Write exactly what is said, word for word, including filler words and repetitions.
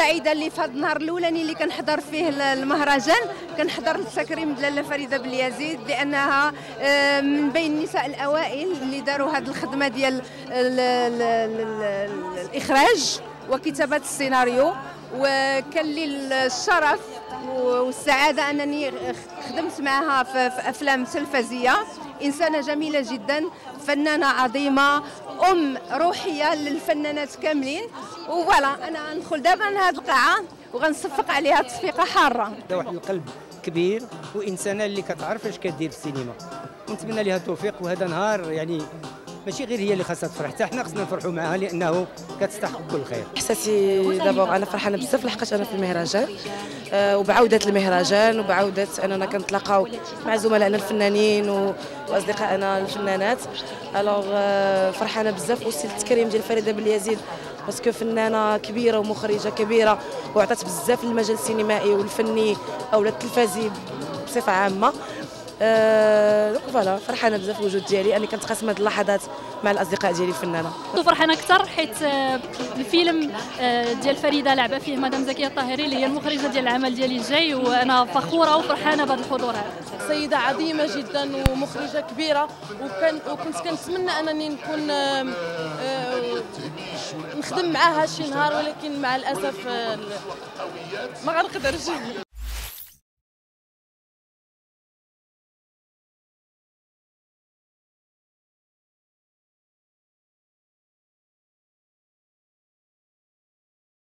سعيده اللي في هذا النهار الاولاني اللي كنحضر فيه المهرجان، كنحضر لتكريم لاله فريده بليزيد لانها من بين النساء الاوائل اللي داروا هذه الخدمه ديال الاخراج وكتابه السيناريو. وكان لي الشرف والسعاده انني خدمت معها في افلام تلفزيه. انسانه جميله جدا، فنانه عظيمه، ام روحيه للفنانات كاملين. وفوالا انا غندخل دابا لهذه القاعه وغنصفق عليها تصفيقه حاره. واحد القلب كبير وانسانه اللي كتعرف اش كدير في السينما، ونتمنى لها التوفيق. وهذا نهار يعني ماشي غير هي اللي خاصها تفرح، حتى حنا خصنا نفرحوا معها لانه كتستحق كل خير. احساسي دابا انا فرحانه بزاف لحقاش انا في المهرجان أه وبعوده المهرجان وبعوده اننا كنتلاقاو مع زملائنا الفنانين واصدقائنا الفنانات. الوغ أه فرحانه بزاف وسط التكريم ديال فريده بليزيد باسكو فنانه كبيره ومخرجه كبيره وعطات بزاف للمجال السينمائي والفني او التلفزي بصفه عامه. أه فوالا فرحانه بزاف الوجود ديالي، اني كنتقاسم هذه اللحظات مع الاصدقاء ديالي الفنانه. فرحانه اكثر حيت الفيلم ديال فريده لعبه فيه مدام زكيه الطاهري اللي هي المخرجه ديال العمل ديالي الجاي، وانا فخوره وفرحانه بهذا الحضور هذا. سيده عظيمه جدا ومخرجه كبيره، وكان وكنت كنتمنى انني نكون نخدم معاها شي نهار، ولكن مع الاسف ما غنقدرش.